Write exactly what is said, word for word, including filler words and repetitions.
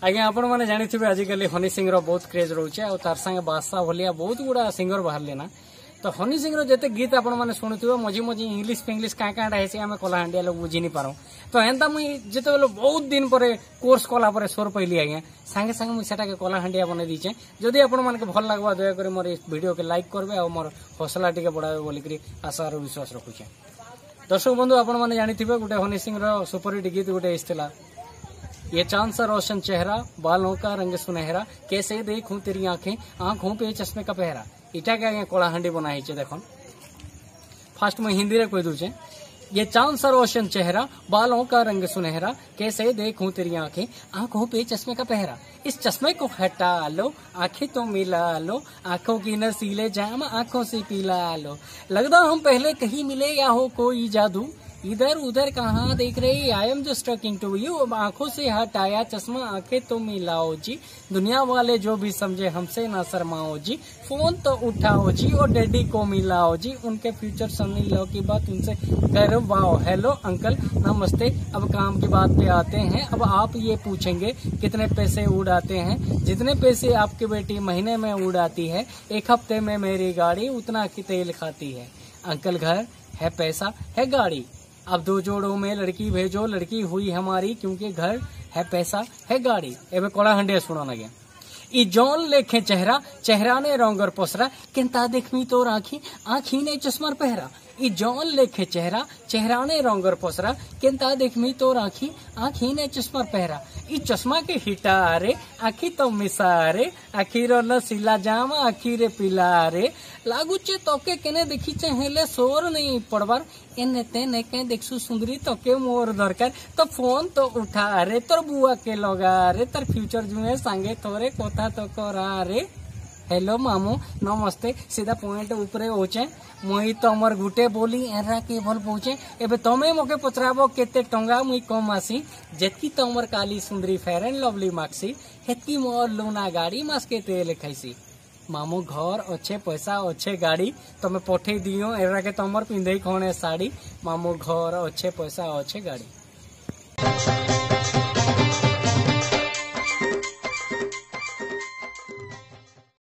आज्ञा आपण मैंने जानी आजिकल हनी सिंह बहुत क्रेज रोचे और तार संगे बादशाह भलिया बहुत गुड़ा सिंगर बाहर ना तो हनी सिंह जिते गीत आपण मैंने शुणुवे मझी मझी इंग्लीश फिंग्लीश क्या क्या है आम कलाहांडिया लोग बुझी नहीं पार तो एंता मुई जिते बहुत दिन पर कोर्स कला स्वर पैली आज्ञा सांगे सांगे मुझे कलाहांडिया बन दीचे जदि आपण मैंने भल लगवा दयाकोरी मोर वीडियो के लाइक करबे और मोर हौसला टिके बढ़ाबे बोलिक आशा और विश्वास रखुचे। दर्शक बंधु आपण मैंने जानी गोटे हनी सिंह सुपरहिट गीत गोटे आसला ये चांद सा रोशन चेहरा बालों का रंग सुनहरा कैसे देखूं तेरी आंखें आंखों पे चश्मे का पहरा इटा क्या कलाहांडी बनाई देखो फास्ट में हिंदी रे कोई दूचे ये चांद सा रोशन चेहरा बालों का रंग सुनहरा कैसे देखूं तेरी आंखें आंखों पे चश्मे का पहरा इस चश्मे को हटा लो आंखें तो मिला लो आंखों की नसीले जाम आंखों से पिला लो लगता हम पहले कहीं मिले या हो कोई जादू इधर उधर कहाँ देख रही I am just talking to you अब आंखों से हटाया चश्मा आंखें तो मिलाओ जी दुनिया वाले जो भी समझे हमसे ना शर्माओ जी फोन तो उठाओ जी और डैडी को मिलाओ जी उनके फ्यूचर सुन लो की बात उनसे करवाओ। हेलो अंकल नमस्ते अब काम की बात पे आते हैं अब आप ये पूछेंगे कितने पैसे उड़ाते हैं जितने पैसे आपकी बेटी महीने में उड़ाती है एक हफ्ते में मेरी गाड़ी उतना की तेल खाती है। अंकल घर है पैसा है गाड़ी अब दो जोड़ों में लड़की भेजो लड़की हुई हमारी क्योंकि घर है पैसा है गाड़ी। एवं कलाहांडिया सुना लगे ई जौन लेखे चेहरा चेहरा ने रंगर पोसरा केंता देखमी तो आखी आखी ने चश्मर पहरा ई जौन लेखे चेहरा चेहरा ने रंगर पोसरा केंता देखमी तो आखी आखी ने चश्मर पहरा ई चश्मा के हिटारे आखी तो मिसारे आखी रो नसीला जाम आखी रे पिलारे लागुचे तोके केने देखी हेले सोर नहीं पड़बार एने तेने के देखसु सुंदरी तोके मोर दरकार तो फोन तो उठा रे तोर बुआ के लगा रे तर फ्यूचर जुए सांगे तोरे कोथा तो करा रे। हेलो मामू नमस्ते सीधा पॉइंट ऊपर होचे मुई तमर गुटे बोली एरा के भल पहुंचे एबे तमे मोके पचराबो केते टंगा मुई कम आसी जेतकी तमर काली सुंदरी फेयर एंड लवली माक्सी हेतकी मोर लूना गाड़ी मास के तेल खाइसी। मामू घर अच्छे पैसा अच्छे गाड़ी तमे पठे दियो एरा के तमर पिंधे खणे साड़ी मामू घर अच्छे पैसा अच्छे गाड़ी।